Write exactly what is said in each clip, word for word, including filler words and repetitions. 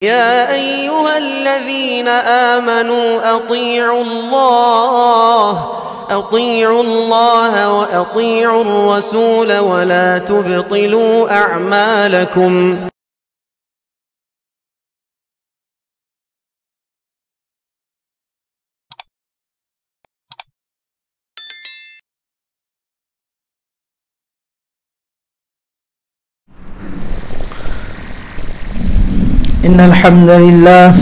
يا أيها الذين آمنوا أطيعوا الله أطيعوا الله وأطيعوا الرسول ولا تبطلوا أعمالكم. إن الحمد لله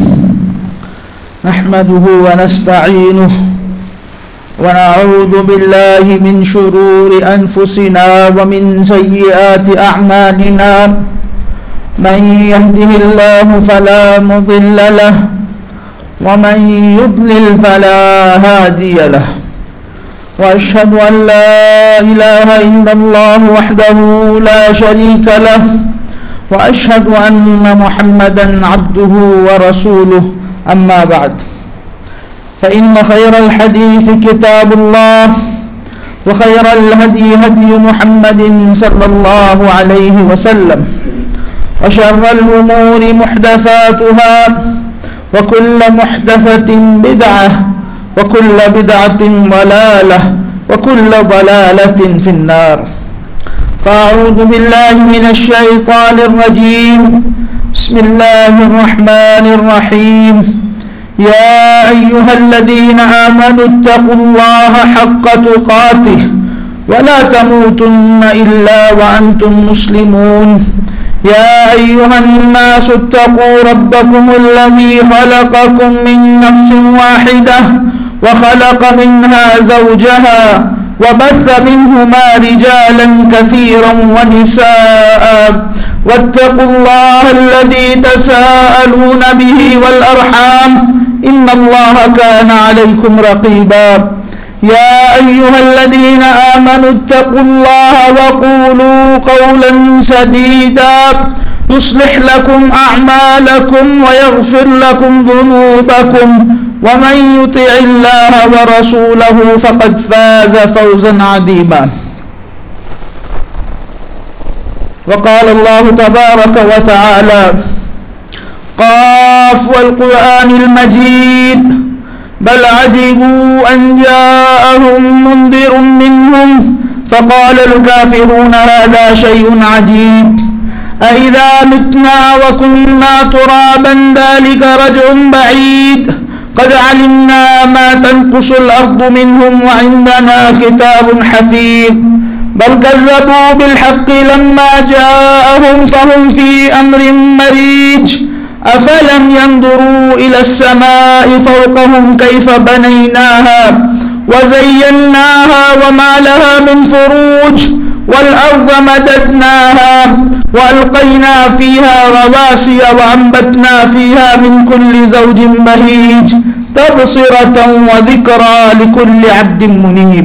نحمده ونستعينه ونعوذ بالله من شرور أنفسنا ومن سيئات أعمالنا. من يهده الله فلا مضل له ومن يضلل فلا هادي له، وأشهد أن لا إله إلا الله وحده لا شريك له، وأشهد أن محمدًا عبده ورسوله. أما بعد، فإن خير الحديث كتاب الله، وخير الهدي هدي محمد صلى الله عليه وسلم، وشر الأمور محدثاتها، وكل محدثة بدعة، وكل بدعة ضلالة، وكل ضلالة في النار. فأعوذ بالله من الشيطان الرجيم. بسم الله الرحمن الرحيم. يا أيها الذين آمنوا اتقوا الله حق تقاته ولا تموتن إلا وأنتم مسلمون. يا أيها الناس اتقوا ربكم الذي خلقكم من نفس واحدة وخلق منها زوجها وبث منهما رجالا كثيرا ونساء، واتقوا الله الذي تساءلون به والأرحام إن الله كان عليكم رقيبا. يا أيها الذين آمنوا اتقوا الله وقولوا قولا سديدا يصلح لكم أعمالكم ويغفر لكم ذنوبكم، ومن يطع الله ورسوله فقد فاز فوزا عظيما. وقال الله تبارك وتعالى: قاف والقرآن المجيد بل عجبوا أن جاءهم منذر منهم فقال الكافرون هذا شيء عجيب أإذا متنا وكنا ترابا ذلك رجع بعيد قد علمنا ما تنقص الأرض منهم وعندنا كتاب حفيظ بل كذبوا بالحق لما جاءهم فهم في أمر مريج أفلم ينظروا إلى السماء فوقهم كيف بنيناها وزيناها وما لها من فروج والأرض مددناها وألقينا فيها رواسي وأنبتنا فيها من كل زوج بهيج تبصرة وذكرى لكل عبد منيب.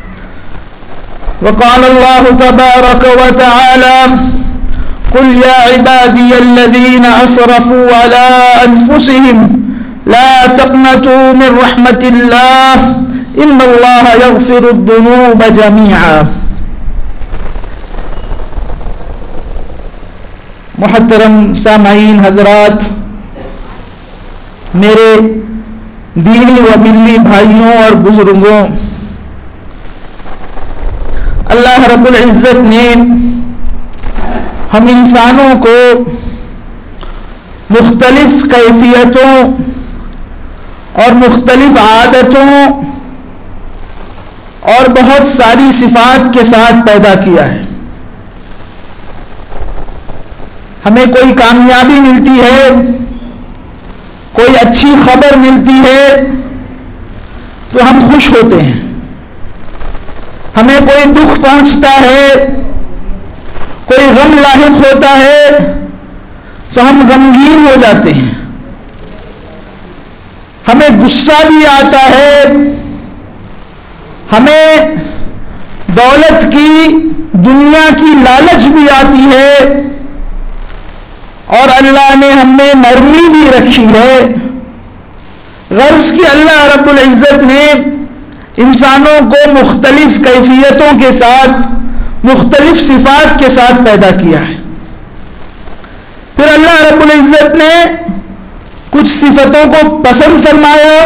وقال الله تبارك وتعالى: قل يا عبادي الذين أسرفوا على أنفسهم لا تقنطوا من رحمة الله إن الله يغفر الذنوب جميعا. محترم سامعین حضرات، میرے دینی و ملی بھائیوں اور بزرگوں، اللہ رب العزت نے ہم انسانوں کو مختلف کیفیتوں اور مختلف عادتوں اور بہت ساری صفات کے ساتھ پیدا کیا ہے. ہمیں کوئی کامیابی ملتی ہے، کوئی اچھی خبر ملتی ہے تو ہم خوش ہوتے ہیں. ہمیں کوئی دکھ پہنچتا ہے، کوئی غم لاحق ہوتا ہے تو ہم غمگین ہو جاتے ہیں. ہمیں غصہ بھی آتا ہے، ہمیں دولت کی، دنیا کی لالچ بھی آتی ہے، اور اللہ نے ہم میں نرمی بھی رکھی ہے. غرض کہ اللہ رب العزت نے انسانوں کو مختلف کیفیتوں کے ساتھ، مختلف صفات کے ساتھ پیدا کیا ہے. پھر اللہ رب العزت نے صفتوں کو پسند فرمایا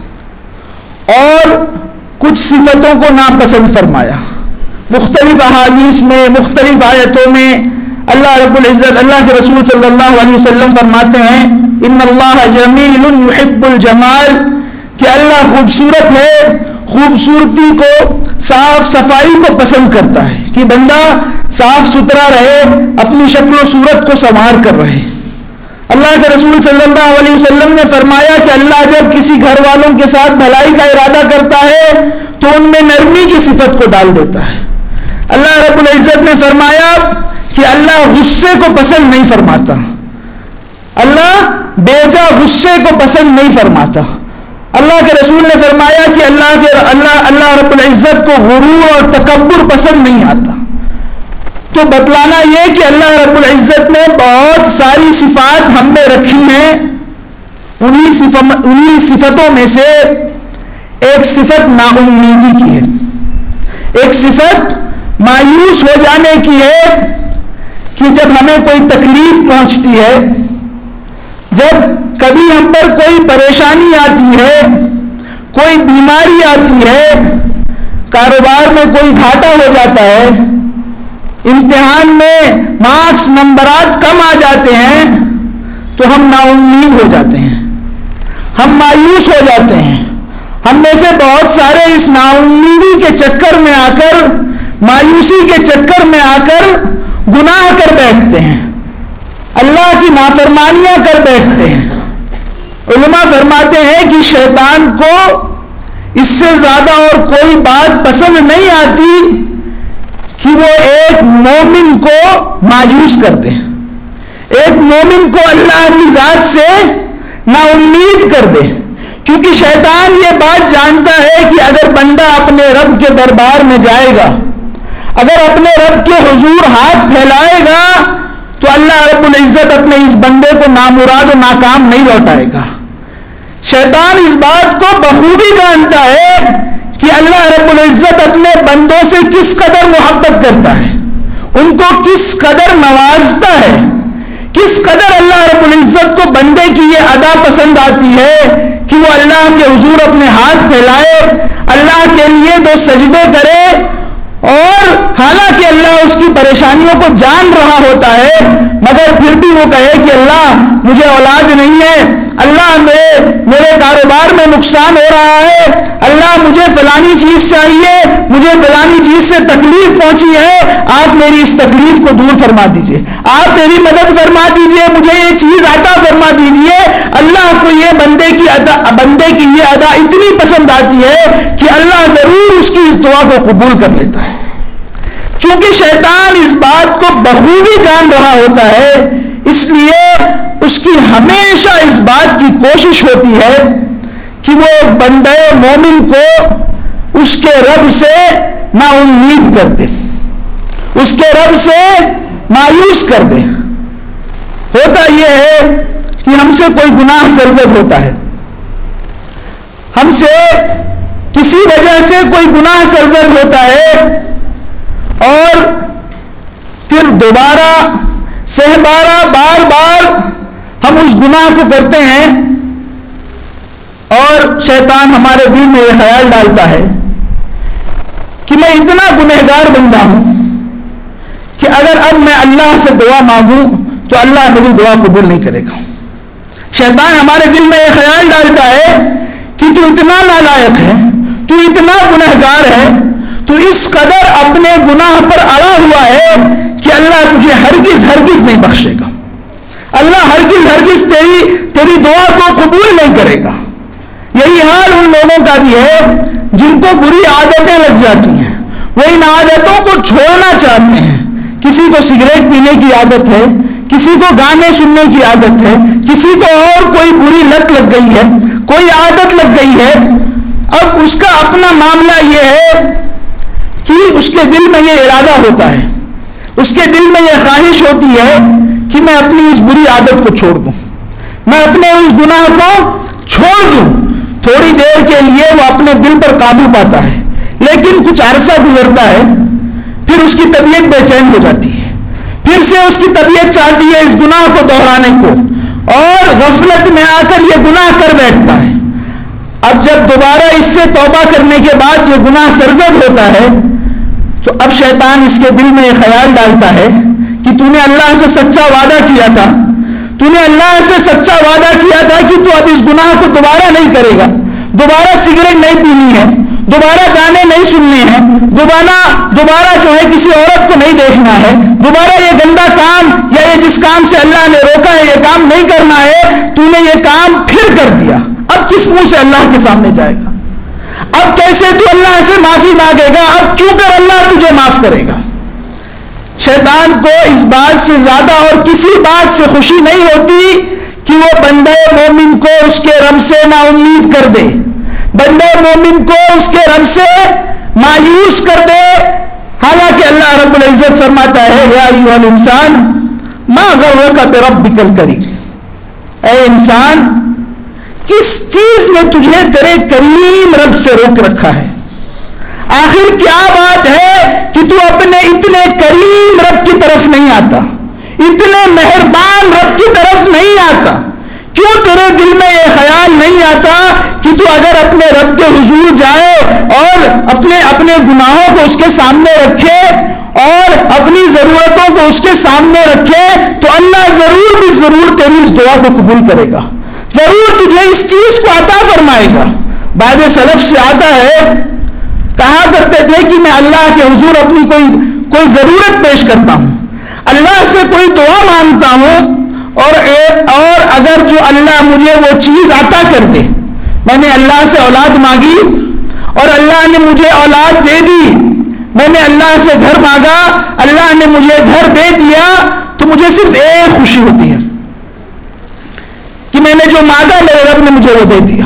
اور کچھ صفتوں کو ناپسند فرمایا. مختلف احادیث میں، مختلف آیتوں میں اللہ رب العزت، اللہ کے رسول صلی اللہ علیہ وسلم فرماتے ہیں ان اللہ جمیل یحب الجمال، کہ اللہ خوبصورت ہے، خوبصورتی کو، صاف صفائی کو پسند کرتا ہے کہ بندہ صاف ستھرا رہے، اپنی شکل و صورت کو سنوار کر رہے. اللہ کے رسول صلی اللہ علیہ وسلم نے فرمایا کہ اللہ جب کسی گھر والوں کے ساتھ بھلائی کا ارادہ کرتا ہے تو ان میں نرمی کی صفت کو ڈال دیتا ہے. اللہ رب العزت نے فرمایا کہ اللہ غصے کو پسند نہیں فرماتا، اللہ بیجا غصے کو پسند نہیں فرماتا. اللہ کے رسول نے فرمایا کہ اللہ کے اللہ اللہ رب العزت کو غرور اور تکبر پسند نہیں آتا. تو بتلانا یہ کہ اللہ رب العزت نے بہت ساری صفات ہم میں رکھی ہیں. انہی صفت انہی صفتوں میں سے ایک صفت نا امیدی کی ہے، ایک صفت مایوس ہو جانے کی ہے کہ جب ہمیں کوئی تکلیف پہنچتی ہے، جب کبھی ہم پر کوئی پریشانی آتی ہے، کوئی بیماری آتی ہے، کاروبار میں کوئی گھاٹا ہو جاتا ہے، امتحان میں مارکس نمبرات کم آ جاتے ہیں تو ہم نا امید ہو جاتے ہیں، ہم مایوس ہو جاتے ہیں. ہم میں سے بہت سارے اس نا امیدی کے چکر میں آ کر، مایوسی کے چکر میں آ کر گناہ کر بیٹھتے ہیں، اللہ کی نافرمانیاں کر بیٹھتے ہیں. علماء فرماتے ہیں کہ شیطان کو اس سے زیادہ اور کوئی بات پسند نہیں آتی کہ وہ ایک مومن کو مایوس کر دے، ایک مومن کو اللہ کی ذات سے نا امید کر دے. کیونکہ شیطان یہ بات جانتا ہے کہ اگر بندہ اپنے رب کے دربار میں جائے گا، اگر اپنے رب کے حضور ہاتھ پھیلائے گا تو اللہ رب العزت اپنے اس بندے کو نامراد و ناکام نہیں لوٹائے گا. شیطان اس بات کو بخوبی جانتا ہے کہ اللہ رب العزت اپنے بندوں سے کس قدر محبت کرتا ہے، ان کو کس قدر نوازتا ہے، کس قدر اللہ رب العزت کو بندے کی یہ ادا پسند آتی ہے کہ وہ اللہ کے حضور اپنے ہاتھ پھیلائے، اللہ کے لیے دو سجدے کرے، اور حالانکہ اللہ اس کی پریشانیوں کو جان رہا ہوتا ہے مگر پھر بھی وہ کہے کہ اللہ مجھے اولاد نہیں ہے، اللہ میرے میرے کاروبار میں نقصان ہو رہا ہے، اللہ مجھے فلانی چیز چاہیے، مجھے فلانی چیز سے تکلیف پہنچی ہے، آپ میری اس تکلیف کو دور فرما دیجئے، آپ میری مدد فرما دیجئے، مجھے یہ چیز عطا فرما دیجئے. اللہ کو یہ بندے کی ادا بندے کی یہ ادا اتنی پسند آتی ہے کہ اللہ ضرور اس کی اس دعا کو قبول کر لیتا ہے. چونکہ شیطان اس بات کو بخوبی جان رہا ہوتا ہے، اس لیے اس کی ہمیشہ اس بات کی کوشش ہوتی ہے کہ وہ بندے مومن کو اس کے رب سے نا امید کر دے، اس کے رب سے مایوس کر دے. ہوتا یہ ہے کہ ہم سے کوئی گناہ سرزد ہوتا ہے، ہم سے کسی وجہ سے کوئی گناہ سرزد ہوتا ہے، اور پھر دوبارہ سہبارہ بار بار ہم اس گناہ کو کرتے ہیں، اور شیطان ہمارے دل میں یہ خیال ڈالتا ہے کہ میں اتنا گنہگار بندہ ہوں کہ اگر اب میں اللہ سے دعا مانگوں تو اللہ میری دعا قبول نہیں کرے گا. شیطان ہمارے دل میں یہ خیال ڈالتا ہے کہ تو اتنا نالائق ہے، تو اتنا گنہگار ہے، تو اس قدر اپنے گناہ پر اڑا ہوا ہے کہ اللہ تجھے ہرگز ہرگز نہیں بخشے گا، اللہ ہرگز ہرگز تیری تیری دعا کو قبول نہیں کرے گا. یہی حال ان لوگوں کا بھی ہے جن کو بری عادتیں لگ جاتی ہیں، وہ ان عادتوں کو چھوڑنا چاہتے ہیں. کسی کو سگریٹ پینے کی عادت ہے، کسی کو گانے سننے کی عادت ہے، کسی کو اور کوئی بری لت لگ گئی ہے، کوئی عادت لگ گئی ہے. اب اس کا اپنا معاملہ یہ ہے کہ اس کے دل میں یہ ارادہ ہوتا ہے، اس کے دل میں یہ خواہش ہوتی ہے کہ میں اپنی اس بری عادت کو چھوڑ دوں، میں اپنے اس گناہ کو چھوڑ دوں. تھوڑی دیر کے لیے وہ اپنے دل پر قابو پاتا ہے، لیکن کچھ عرصہ گزرتا ہے، پھر اس کی طبیعت بے چین ہو جاتی ہے، پھر سے اس کی طبیعت چاہتی ہے اس گناہ کو دہرانے کو، اور اور غفلت میں آ کر یہ گناہ کر بیٹھتا ہے. اب جب دوبارہ اس سے توبہ کرنے کے بعد یہ گناہ سرزد ہوتا ہے تو اب شیطان اس کے دل میں یہ خیال ڈالتا ہے کہ تو نے اللہ سے سچا وعدہ کیا تھا تو نے اللہ سے سچا وعدہ کیا تھا کہ تو اب اس گناہ کو دوبارہ نہیں کرے گا, دوبارہ سگریٹ نہیں پینی ہے, دوبارہ گانے نہیں سننے ہیں, دوبارہ دوبارہ جو ہے کسی عورت کو نہیں دیکھنا ہے, دوبارہ یہ گندا کام یا یہ جس کام سے اللہ نے روکا ہے یہ کام نہیں کرنا ہے. تو نے یہ کام پھر کر دیا, اب کس منہ سے اللہ کے سامنے جائے گا؟ اب کیسے تو اللہ سے معافی مانگے گا؟ اب کیوں کر اللہ تجھے معاف کرے گا؟ شیطان کو اس بات سے زیادہ اور کسی بات سے خوشی نہیں ہوتی کہ وہ بندے مومن کو اس کے رب سے نا امید کر دے, بندے مومن کو اس کے رب سے مایوس کر دے. حالانکہ اللہ رب العزت فرماتا ہے یا ایھا الانسان ما غرک بربک الکریم, اے انسان کس چیز نے تجھے تیرے کریم رب سے روک رکھا ہے؟ آخر کیا بات ہے کہ تو اپنے اتنے کریم رب کی طرف نہیں آتا, اتنے مہربان رب کی طرف نہیں آتا؟ کیوں تیرے دل میں یہ خیال نہیں آتا کہ تو اگر اپنے رب کے حضور جائے اور اپنے اپنے گناہوں کو اس کے سامنے رکھے اور اپنی ضرورتوں کو اس کے سامنے رکھے تو اللہ ضرور بھی ضرور تیری اس دعا کو قبول کرے گا, ضرور تجھے اس چیز کو عطا فرمائے گا. بعد سلف سے آتا ہے, کہا کرتے تھے کہ میں اللہ کے حضور اپنی کوئی کوئی ضرورت پیش کرتا ہوں, اللہ سے کوئی دعا مانگتا ہوں اور اور اگر جو اللہ مجھے وہ چیز عطا کر دے, میں نے اللہ سے اولاد مانگی اور اللہ نے مجھے اولاد دے دی, میں نے اللہ سے گھر مانگا اللہ نے مجھے گھر دے دیا, تو مجھے صرف ایک خوشی ہوتی ہے کہ میں نے جو مانگا میرے رب نے مجھے وہ دے دیا.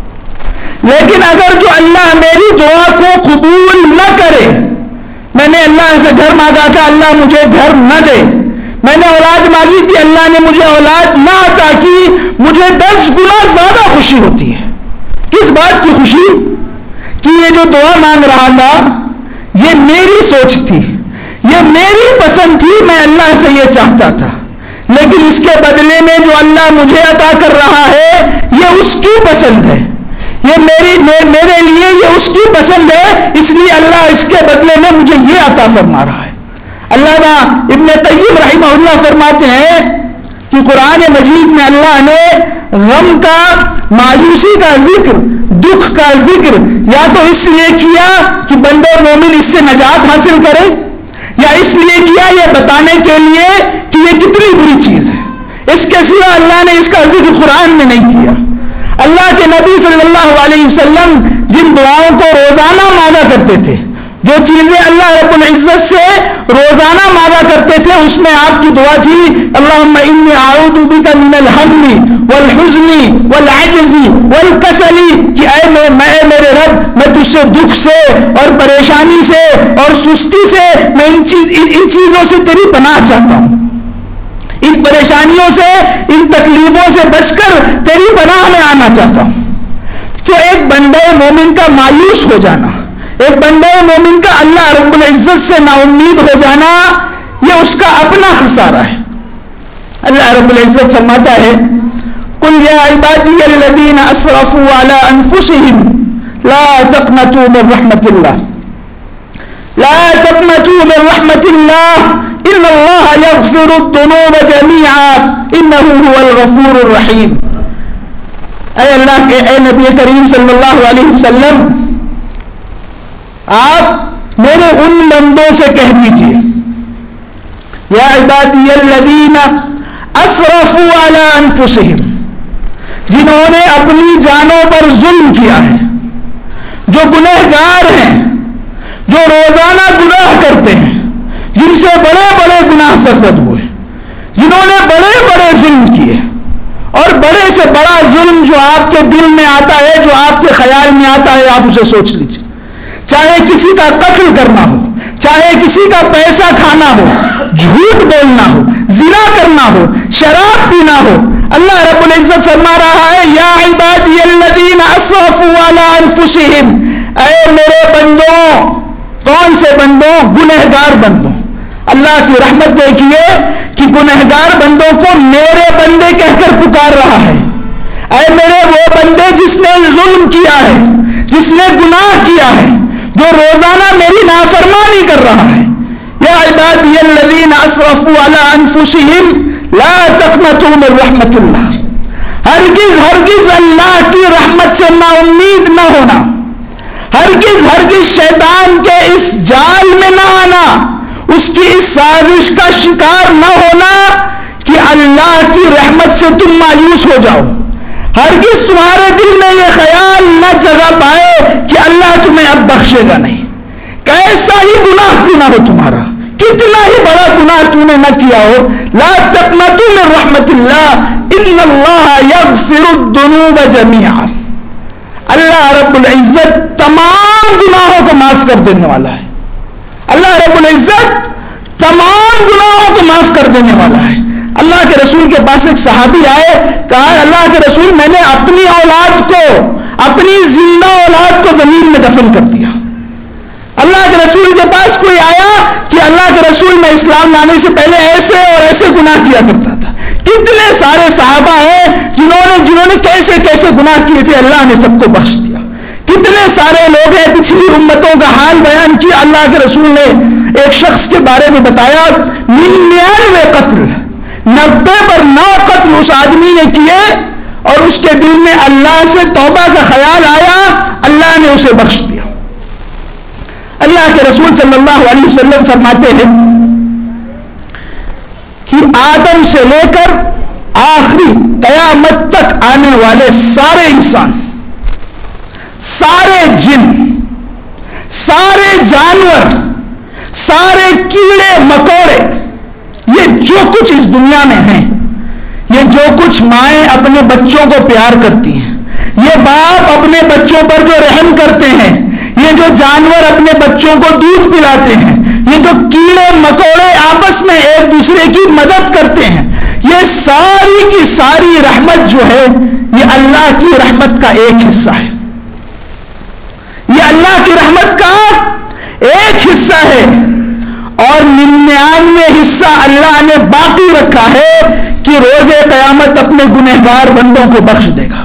لیکن اگر جو اللہ میری دعا کو قبول نہ کرے, میں نے اللہ سے گھر مانگا تھا اللہ مجھے گھر نہ دے, میں نے اولاد مانگی تھی اللہ نے مجھے اولاد نہ عطا کی, مجھے دس گنا زیادہ خوشی ہوتی ہے. کس بات کی خوشی؟ کہ یہ جو دعا مانگ رہا تھا یہ میری سوچ تھی, یہ میری پسند تھی, میں اللہ سے یہ چاہتا تھا, لیکن اس کے بدلے میں جو اللہ مجھے عطا کر رہا ہے یہ اس کی پسند ہے, یہ میری میرے لیے یہ اس کی پسند ہے, اس لیے اللہ اس کے بدلے میں مجھے یہ عطا فرما رہا ہے. علامہ ابن قیم رحمہ اللہ فرماتے ہیں کہ قرآن مجید میں اللہ نے غم کا, مایوسی کا ذکر, دکھ کا ذکر یا تو اس لیے کیا کہ بندے مومن اس سے نجات حاصل کرے, یا اس لیے کیا یہ بتانے کے لیے کہ یہ کتنی بری چیز ہے. اس کے سوا اللہ نے اس کا ذکر قرآن میں نہیں کیا. اللہ کے نبی صلی اللہ علیہ وسلم جن دعاؤں کو روزانہ مانگا کرتے تھے, جو چیزیں اللہ رب العزت سے روزانہ مانگا کرتے تھے, اس میں آپ کی دعا تھی اللہم انی اعوذ بک من الہم والحزن والعجز والکسل, کہ اے میں اے میرے رب میں تجھ سے دکھ سے اور پریشانی سے اور سستی سے, میں ان چیز ان چیزوں سے تیری پناہ چاہتا ہوں, ان پریشانیوں سے ان تکلیفوں سے بچ کر تیری پناہ میں آنا چاہتا ہوں. تو ایک بندے مومن کا مایوس ہو جانا, ایک بندے مومن کا اللہ رب العزت سے نا امید ہو جانا, یہ اس کا اپنا خسارہ ہے. اللہ رب العزت فرماتا ہے قل یا عبادی الذین اسرفوا علی انفسهم لا تقنطوا من رحمت اللہ لا تقنطوا من رحمت اللہ ان اللہ یغفر الذنوب جميعا انہ هو الغفور الرحیم. اے اللہ کے اے نبی کریم صلی اللہ علیہ وسلم, آپ میرے ان بندوں سے کہہ دیجئے یا عبادی الذین اسرفوا علی انفسهم, جنہوں نے اپنی جانوں پر ظلم کیا ہے, جو گنہگار ہیں, جو روزانہ گناہ کرتے ہیں, جن سے بڑے بڑے گناہ سرزد ہوئے, جنہوں نے بڑے بڑے ظلم کیے, اور بڑے سے بڑا ظلم جو آپ کے دل میں آتا ہے, جو آپ کے خیال میں آتا ہے, آپ اسے سوچ لیجیے. چاہے کسی کا قتل کرنا ہو, چاہے کسی کا پیسہ کھانا ہو, جھوٹ بولنا ہو, زنا کرنا ہو, شراب پینا ہو, اللہ رب العزت فرما رہا ہے یا عبادی الذین اسرفوا علی انفسهم, اے میرے بندوں. کون سے بندوں؟ گنہگار بندوں. اللہ کی رحمت دیکھیے کہ گنہگار بندوں کو میرے بندے کہہ کر پکار رہا ہے، اے میرے وہ بندے جس نے ظلم کیا ہے، جس نے گناہ کیا ہے، جو روزانہ میری نافرمانی کر رہا ہے، یا عبادی الذین اسرفوا علی انفسہم لا تقنطوا من رحمت اللہ، ہرگز ہرگز اللہ کی رحمت سے نا امید نہ ہونا، ہرگز ہرگز شیطان کے اس جال میں نہ آنا، اس کی اس سازش کا شکار نہ ہونا کہ اللہ کی رحمت سے تم مایوس ہو جاؤ، ہرگز تمہارے دل میں یہ خیال نہ جگہ پائے کہ اللہ تمہیں اب بخشے گا نہیں، کیسا ہی گناہ کیوں نہ ہو تمہارا، کتنا ہی بڑا گناہ تم نے نہ کیا ہو، لا تقنطوا من رحمت اللہ ان اللہ یغفر الذنوب جميعا، اللہ رب العزت تمام گناہوں کو معاف کر دینے والا ہے، اللہ رب العزت تمام گناہوں کو معاف کر دینے والا ہے۔ اللہ کے رسول کے پاس ایک صحابی آئے، کہا اللہ کے رسول میں نے اپنی اولاد کو، اپنی زندہ اولاد کو زمین میں دفن کر دیا۔ اللہ کے رسول کے پاس کوئی آیا کہ اللہ کے رسول میں اسلام لانے سے پہلے ایسے اور ایسے گناہ کیا کرتا تھا۔ کتنے سارے صحابہ ہیں جنہوں نے جنہوں نے کیسے کیسے گناہ کیے تھے، اللہ نے سب کو بخش دیا۔ کتنے سارے لوگ ہیں پچھلی امتوں کا حال بیان کیا، اللہ کے رسول نے ایک شخص کے بارے میں بتایا ننانوے قتل، نبے پر نو قتل اس آدمی نے کیے، اور اس کے دل میں اللہ سے توبہ کا خیال آیا، اللہ نے اسے بخش دیا۔ اللہ کے رسول صلی اللہ علیہ وسلم فرماتے ہیں کہ آدم سے لے کر آخری قیامت تک آنے والے سارے انسان، سارے جن، سارے جانور، سارے کیڑے مکوڑے، یہ جو کچھ اس دنیا میں ہیں، یہ جو کچھ مائیں اپنے بچوں کو پیار کرتی ہیں، یہ باپ اپنے بچوں پر جو رحم کرتے ہیں، یہ جو جانور اپنے بچوں کو دودھ پلاتے ہیں، یہ جو کیڑے مکوڑے آپس میں ایک دوسرے کی مدد کرتے ہیں، یہ ساری کی ساری رحمت جو ہے یہ اللہ کی رحمت کا ایک حصہ ہے، یہ اللہ کی رحمت کا ایک حصہ ہے، اور ننانوے حصہ اللہ نے باقی رکھا ہے کہ روز قیامت اپنے گنہگار بندوں کو بخش دے گا۔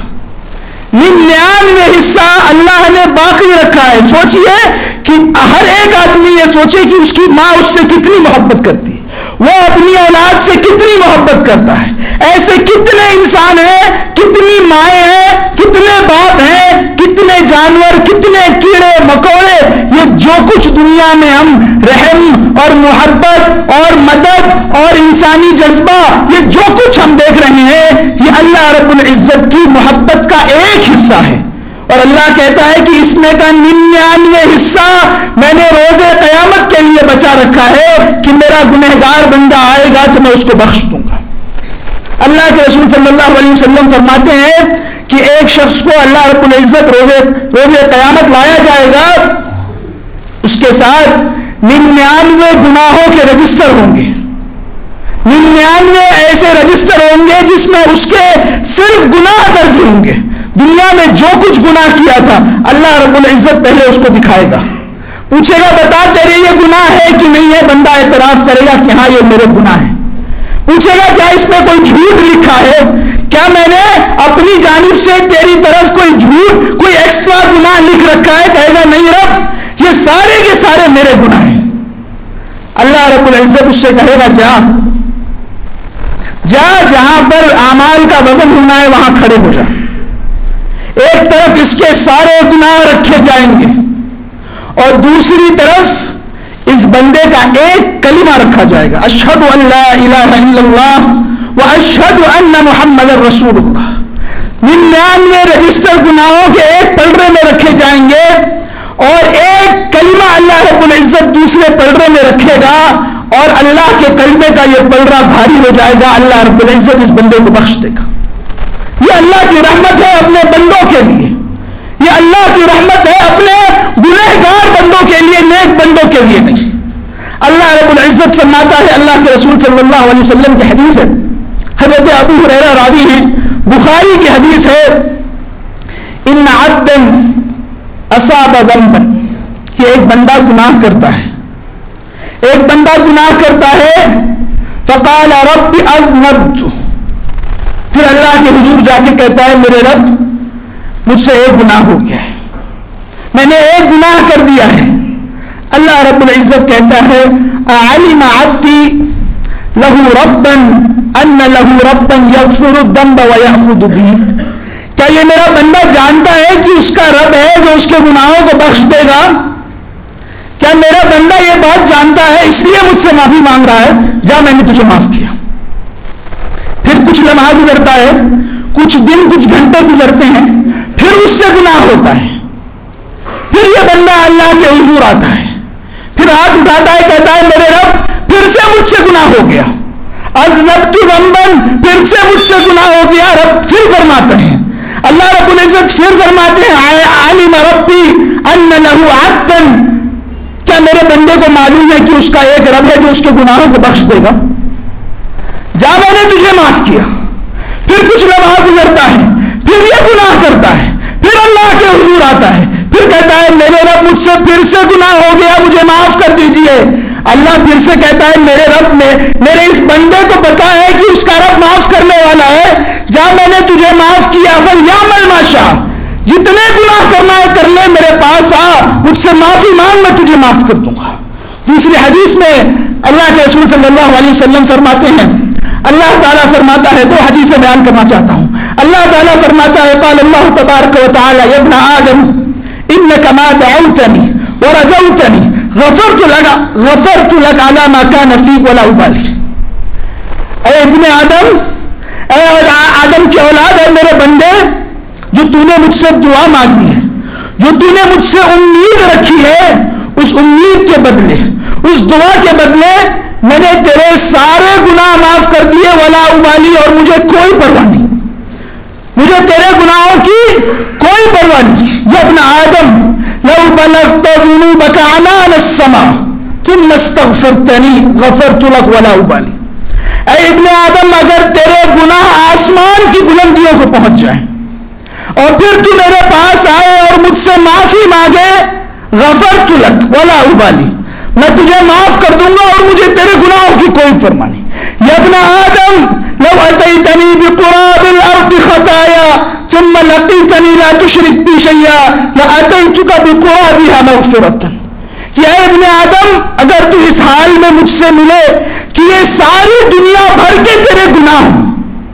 ننانوے حصہ اللہ نے باقی رکھا ہے۔ سوچئے کہ ہر ایک آدمی یہ سوچے کہ اس کی ماں اس سے کتنی محبت کرتی ہے، وہ اپنی اولاد سے کتنی محبت کرتا ہے۔ ایسے کتنے انسان ہیں، کتنی مائیں ہیں، کتنے باپ ہیں، کتنے جانور، کتنے کیڑے مکوڑے، یہ جو کچھ دنیا میں ہم رحم اور محبت اور مدد اور انسانی جذبہ، یہ جو کچھ ہم دیکھ رہے ہیں، یہ اللہ رب العزت کی محبت کا ایک حصہ ہے، اور اللہ کہتا ہے کہ اس میں کا ننانوے حصہ میں نے روز قیامت کے لیے بچا رکھا ہے کہ میرا گنہگار بندہ آئے گا تو میں اس کو بخش دوں گا۔ اللہ کے رسول صلی اللہ علیہ وسلم فرماتے ہیں کہ ایک شخص کو اللہ رب العزت روزے روزے قیامت لایا جائے گا، اس کے ساتھ ننانوے گناہوں کے رجسٹر ہوں گے، ننانوے ایسے رجسٹر ہوں گے جس میں اس کے صرف گناہ درج ہوں گے، دنیا میں جو کچھ گناہ کیا تھا اللہ رب العزت پہلے اس کو دکھائے گا، پوچھے گا بتا تیرے یہ گناہ ہے کہ نہیں ہے، بندہ اعتراف کرے گا کہ ہاں یہ میرے گناہ ہے، پوچھے گا کیا اس میں کوئی جھوٹ لکھا ہے، کیا میں نے اپنی جانب سے تیری طرف کوئی جھوٹ، کوئی ایکسٹرا گناہ لکھ رکھا ہے، کہے گا نہیں رب یہ سارے کے سارے میرے گناہ ہیں۔ اللہ رب العزت اس سے کہے گا جا جا جہاں پر اعمال کا وزن ہونا ہے وہاں کھڑے ہو جا، ایک طرف اس کے سارے گناہ رکھے جائیں گے اور دوسری طرف اس بندے کا ایک کلمہ رکھا جائے گا، اشہد ان لا الہ الا اللہ واشہد ان محمد رسول اللہ۔ ننانوے رجسٹر گناہوں کے ایک پلڑے میں رکھے جائیں گے اور ایک کلمہ اللہ رب العزت دوسرے پلڑے میں رکھے گا، اور اللہ کے کلمے کا یہ پلڑا بھاری ہو جائے گا، اللہ رب العزت اس بندے کو بخش دے گا۔ یہ اللہ کی رحمت ہے اپنے بندوں کے لیے، یہ اللہ کی رحمت ہے اپنے گنہگار بندوں کے لیے، نیک بندوں کے لیے نہیں۔ اللہ رب العزت فرماتا ہے، اللہ کے رسول صلی اللہ علیہ وسلم کی حدیث ہے، حضرت ابو ہریرہ راوی ہیں، بخاری کی حدیث ہے، ان عبدا اصاب ذنبا، کہ ایک بندہ گناہ کرتا ہے، ایک بندہ گناہ کرتا ہے، فقال رب اذنبت، پھر اللہ کے حضور جا کے کہتا ہے میرے رب مجھ سے ایک گناہ ہو گیا ہے، میں نے ایک گناہ کر دیا ہے. اللہ رب العزت کہتا ہے اعلم عبدی لہو ربا ان لہو ربا یغفر الذنب ویأخذ به، کیا یہ میرا بندہ جانتا ہے کہ اس کا رب ہے جو اس کے گناہوں کو بخش دے گا؟ کیا میرا بندہ یہ بات جانتا ہے اس لیے مجھ سے معافی مانگ رہا ہے؟ جا میں نے تجھے معاف کیا. پھر کچھ لمحہ گزرتا ہے، کچھ دن کچھ گھنٹے گزرتے ہیں، پھر اس سے گناہ ہوتا ہے. پھر یہ بندہ اللہ کے حضور آتا ہے، پھر ہاتھ اٹھاتا ہے، کہتا ہے میرے رب پھر سے مجھ سے گناہ ہو گیا، اذنبت ذنبا، پھر سے مجھ سے گناہ ہو گیا. رب پھر فرماتے ہیں، اللہ رب العزت پھر فرماتے ہیں علم ربی ان لہ عبدا، کیا میرے بندے کو معلوم ہے کہ اس کا ایک رب ہے جو اس کے گناہوں کو بخش دے گا؟ جا میں نے تجھے معاف کیا. پھر کچھ لمحہ گزرتا ہے، پھر یہ گناہ کرتا ہے، پھر اللہ کے حضور آتا ہے، پھر کہتا ہے میرے رب مجھ سے پھر سے گناہ ہو گیا، مجھے معاف کر دیجئے. اللہ پھر سے کہتا ہے میرے رب میں میرے اس بندے کو پتا ہے کہ اس کا رب معاف کرنے والا ہے، جا میں نے تجھے معاف کیا، فلیعمل ما شاء، جتنے گناہ کرنا ہے کر لے، میرے پاس آ، مجھ سے معافی مانگ، میں تجھے معاف کر دوں گا. دوسری حدیث میں اللہ کے رسول صلی اللہ علیہ وسلم فرماتے ہیں، اللہ تعالیٰ فرماتا ہے، دو حدیثیں بیان کرنا چاہتا ہوں. اللہ تعالیٰ فرماتا ہے قال اللہ تبارک و تعالی یا ابن آدم انک ما دعوتنی ورجوتنی غفرت لك غفرت لك على ما كان فيك ولا ابالي. اے ابن آدم، اے آدم کی اولاد، اے میرے بندے، جو تو نے مجھ سے دعا مانگی ہے، جو تو نے مجھ سے امید رکھی ہے، اس امید کے بدلے، اس دعا کے بدلے میں نے تیرے سارے گناہ معاف کر دیے، ولا ابالی، اور مجھے کوئی پرواہ نہیں، مجھے تیرے گناہوں کی کوئی پرواہ نہیں. یا ابن آدم لو بلغت ذنوبك عنان السماء ثم استغفرتنی غفرت لك ولا ابالی. اے ابن آدم، اگر تیرے گناہ آسمان کی بلندیوں کو پہنچ جائیں اور پھر تو میرے پاس آئے اور مجھ سے معافی مانگے، غفرت لك ولا ابالی، میں تجھے معاف کر دوں گا اور مجھے تیرے گناہوں کی کوئی پرواہ نہیں. یا ابن آدم لو اتیتنی بقراب الارض خطایا ثم لقیتنی لا تشرک بی شیئا لاتیتک بقرابها مغفرۃ. کہ اے ابن آدم، اگر تو اس حال میں مجھ سے ملے کہ یہ ساری دنیا بھر کے تیرے گناہ ہوں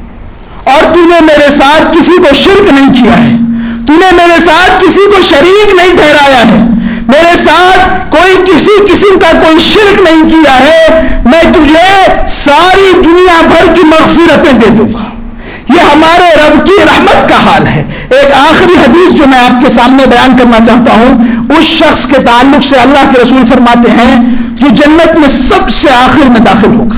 اور تو نے میرے ساتھ کسی کو شرک نہیں کیا ہے، تو نے میرے ساتھ کسی کو شریک نہیں ٹھہرایا ہے، میرے ساتھ کوئی کسی قسم کا کوئی شرک نہیں کیا ہے، میں تجھے ساری دنیا بھر کی مغفرتیں دے دوں گا. یہ ہمارے رب کی رحمت کا حال ہے. ایک آخری حدیث جو میں آپ کے سامنے بیان کرنا چاہتا ہوں، اس شخص کے تعلق سے اللہ کے رسول فرماتے ہیں جو جنت میں سب سے آخر میں داخل ہوگا.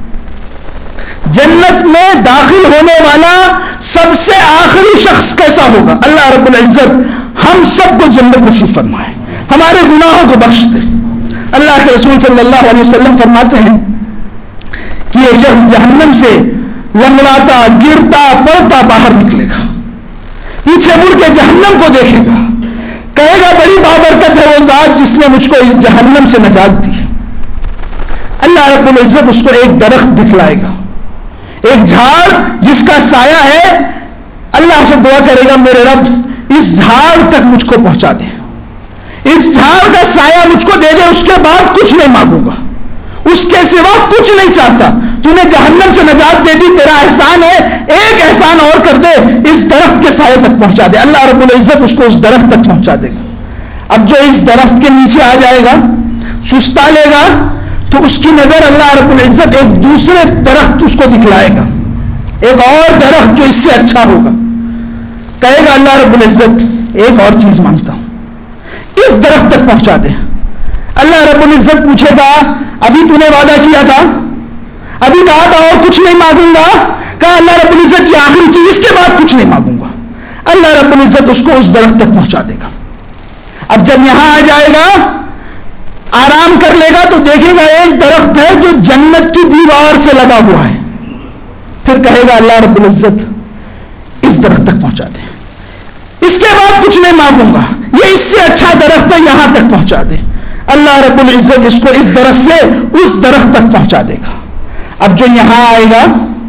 جنت میں داخل ہونے والا سب سے آخری شخص کیسا ہوگا؟ اللہ رب العزت ہم سب کو جنت نصیب فرمائے، ہمارے گناہوں کو بخش دے. اللہ کے رسول صلی اللہ علیہ وسلم فرماتے ہیں کہ یہ شخص جہنم سے لنگڑاتا گرتا پڑتا باہر نکلے گا، پیچھے مڑ کے جہنم کو دیکھے گا، کہے گا بڑی بابرکت ہے وہ ذات جس نے مجھ کو اس جہنم سے نجات دی. اللہ رب العزت اس کو ایک درخت دکھلائے گا، ایک جھاڑ جس کا سایہ ہے. اللہ سے دعا کرے گا میرے رب اس جھاڑ تک مجھ کو پہنچا دے، اس جھاڑ کا سایہ مجھ کو دے دے، اس کے بعد کچھ نہیں مانگوں گا، اس کے سوا کچھ نہیں چاہتا. تو نے جہنم سے نجات دے دی، تیرا احسان ہے، ایک احسان اور کر دے، اس درخت کے سائے تک پہنچا دے. اللہ رب العزت اس کو اس درخت تک پہنچا دے گا. اب جو اس درخت کے نیچے آ جائے گا، سستا لے گا، تو اس کی نظر اللہ رب العزت ایک دوسرے درخت اس کو دکھلائے گا، ایک اور درخت جو اس سے اچھا ہوگا. کہے گا اللہ رب العزت ایک اور چیز مانگتا ہوں، اس درخت تک پہنچا دے. اللہ رب العزت پوچھے گا ابھی تو نے وعدہ کیا تھا، ابھی کہا تھا اور کچھ نہیں مانگوں گا. کہا اللہ رب العزت یہ آخری چیز، اس کے بعد کچھ نہیں مانگوں گا. اللہ رب العزت اس کو اس درخت تک پہنچا دے گا. اب جب یہاں آ جائے گا، آرام کر لے گا، تو دیکھے گا ایک درخت ہے جو جنت کی دیوار سے لگا ہوا ہے. پھر کہے گا اللہ رب العزت اس درخت تک پہنچا دے، اس کے بعد کچھ نہیں مانگوں گا، یہ اس سے اچھا درخت ہے، یہاں تک پہنچا دے. اللہ رب العزت اس کو اس درخت سے اس درخت تک پہنچا دے گا. اب جو یہاں آئے گا،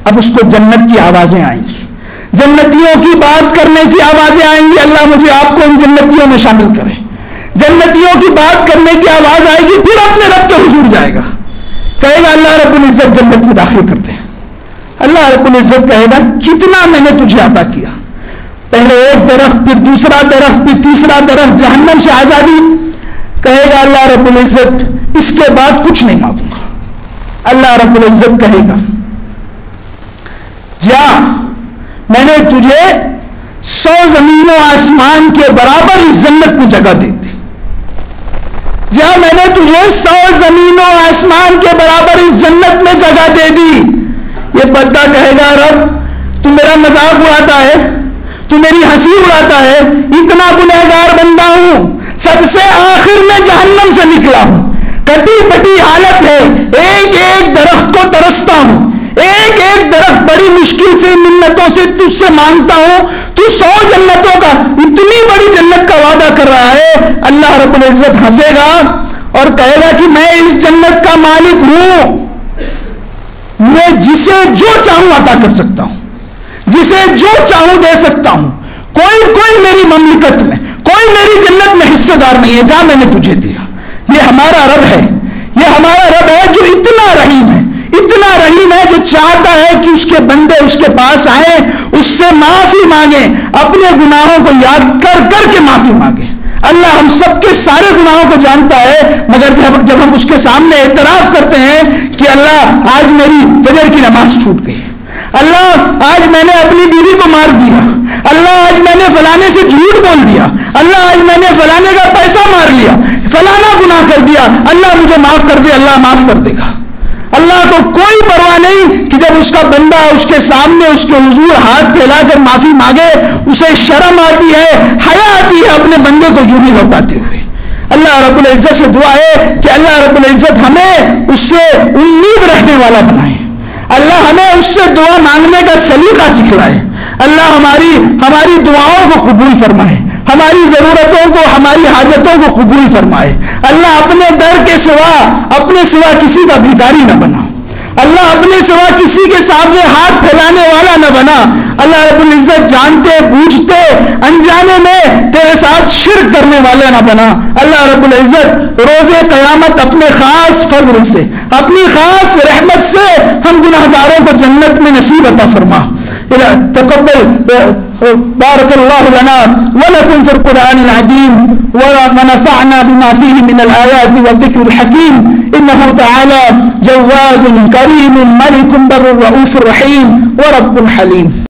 اب اس کو جنت کی آوازیں آئیں گی، جنتیوں کی بات کرنے کی آوازیں آئیں گی، اللہ مجھے آپ کو ان جنتیوں میں شامل کرے، جنتیوں کی بات کرنے کی آواز آئے گی، پھر اپنے رب کے حضور جائے گا، کہے گا اللہ رب العزت جنت میں داخل کرتے ہیں۔ اللہ رب العزت کہے گا کتنا میں نے تجھے عطا کیا، پہلے ایک درخت، پھر دوسرا درخت، پھر تیسرا درخت، جہنم سے آزادی، کہے گا اللہ رب العزت اس کے بعد کچھ نہیں مانگوں گا۔ اللہ رب العزت کہے گا جا، میں نے تجھے سو زمین و آسمان کے برابر اس جنت میں جگہ دے دی، جا میں نے تجھے سو زمین و آسمان کے برابر اس جنت میں جگہ دے دی۔ یہ بندہ کہے گا رب تو میرا مذاق اڑاتا ہے، تو میری ہنسی اڑاتا ہے، اتنا گنہگار بندہ ہوں، سب سے آخر میں جہنم سے نکلا ہوں، کٹی پٹی حالت ہے، ایک ایک درخت کو ترستا ہوں، ایک ایک درخت بڑی مشکل سے منتوں سے تجھ سے مانگتا ہوں، تو سو جنتوں کا، اتنی بڑی جنت کا وعدہ کر رہا ہے۔ اللہ رب العزت ہنسے گا اور کہے گا کہ میں اس جنت کا مالک ہوں، میں جسے جو چاہوں عطا کر سکتا ہوں، جسے جو چاہوں دے سکتا ہوں، کوئی کوئی میری مملکت میں، کوئی میری جنت میں حصہ دار نہیں ہے، جا میں نے تجھے دیا۔ یہ ہمارا رب ہے، یہ ہمارا رب ہے جو اتنا رحیم ہے، اتنا رحیم ہے، جو چاہتا ہے کہ اس کے بندے اس کے پاس آئیں، اس سے معافی مانگیں، اپنے گناہوں کو یاد کر کر کے معافی مانگیں۔ اللہ ہم سب کے سارے گناہوں کو جانتا ہے، مگر جب جب ہم اس کے سامنے اعتراف کرتے ہیں کہ اللہ آج میری فجر کی نماز چھوٹ گئی، اللہ آج میں نے اپنی بیوی کو مار دیا، اللہ آج میں نے فلانے سے جھوٹ بول دیا، اللہ آج میں نے فلانے کا پیسہ مار لیا، فلانا گناہ کر دیا، اللہ مجھے معاف کر دے، اللہ معاف کر دے گا۔ اللہ کو کوئی پرواہ نہیں کہ جب اس کا بندہ اس کے سامنے اس کے حضور ہاتھ پھیلا کر معافی مانگے، اسے شرم آتی ہے، حیا آتی ہے اپنے بندے کو یوں ہی لوٹاتے ہوئے۔ اللہ رب العزت سے دعا ہے کہ اللہ رب العزت ہمیں اس سے امید رکھنے والا بنائے، اللہ ہمیں اس سے دعا مانگنے کا سلیقہ سکھلائے، اللہ ہماری ہماری دعاؤں کو قبول فرمائے، ہماری ضرورتوں کو، ہماری حاجتوں کو قبول فرمائے۔ اللہ اپنے در کے سوا اپنے سوا کسی کا بھکاری نہ بنا، اللہ اپنے سوا کسی کے سامنے ہاتھ پھیلانے والا نہ بنا۔ اللہ رب العزت جانتے بوجھتے انجانے میں تیرے ساتھ شرک کرنے والا نہ بنا۔ اللہ رب العزت روز قیامت اپنے خاص فضل سے، اپنی خاص رحمت سے ہم گناہگاروں کو جنت میں نصیب عطا فرما۔ تقبل بارك الله لنا ولكم في القرآن العظيم ونفعنا بما فيه من الآيات والذكر الحكيم، إنه تعالى جواد كريم ملك بر رؤوف رحيم ورب حليم۔